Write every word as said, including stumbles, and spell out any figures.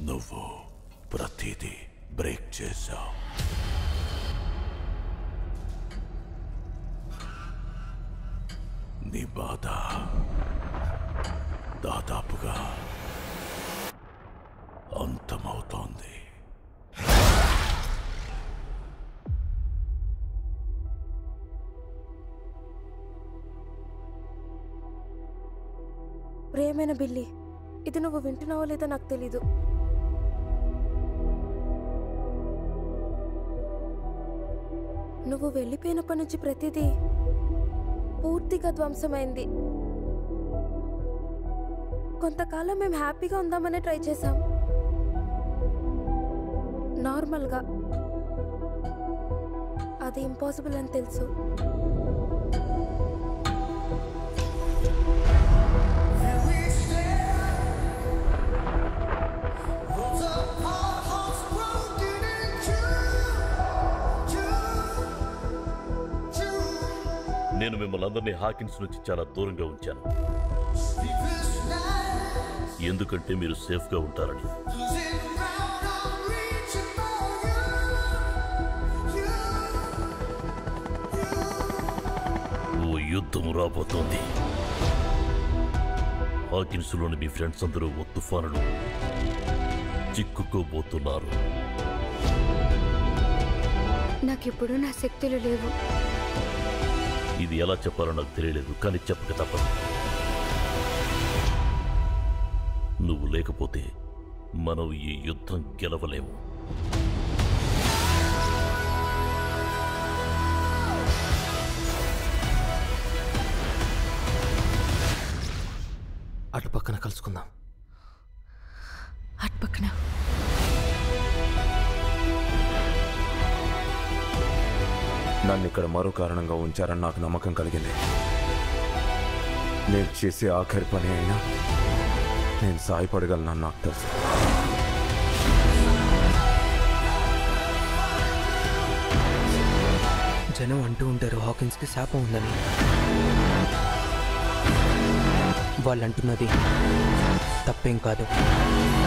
నువ్వు ప్రతిదీ బ్రేక్ చేశావు. నీ బాధ దాదాపుగా అంతమవుతోంది. ప్రియమైన బిల్లీ, ఇది నువ్వు వింటున్నావో లేదో నాకు తెలీదు. నువ్వు వెళ్ళిపోయినప్పటి నుంచి ప్రతిదీ పూర్తిగా ధ్వంసమైంది. కొంతకాలం మేము హ్యాపీగా ఉందామని ట్రై చేశాం, నార్మల్గా. అది ఇంపాసిబుల్ అని తెలుసు. నేను మిమ్మల్ని అందరినీ హాకిన్స్ నుంచి చాలా దూరంగా ఉంచాను, ఎందుకంటే మీరు సేఫ్గా ఉంటారని. ఓ యుద్ధం రాబోతోంది. హాకిన్స్లోని మీ ఫ్రెండ్స్ అందరూ ఓ తుఫానులు చిక్కుకోబోతున్నారు. నాకిప్పుడు నా శక్తులు లేవు. ఇది ఎలా చెప్పాలో నాకు తెలియలేదు, కానీ చెప్పక తప్పదు. నువ్వు లేకపోతే మనం ఈ యుద్ధం గెలవలేము. అటు పక్కన కలుసుకుందాం. అటు పక్కన నన్ను ఇక్కడ మరో కారణంగా ఉంచారని నాకు నమ్మకం కలిగింది. నేను చేసే ఆఖరి పని అయినా నేను సాయపడగలనని నాకు తెలుసు. జనం అంటూ ఉంటారు హాకిన్స్కి శాపం ఉందని. వాళ్ళు అంటున్నది తప్పేం కాదు.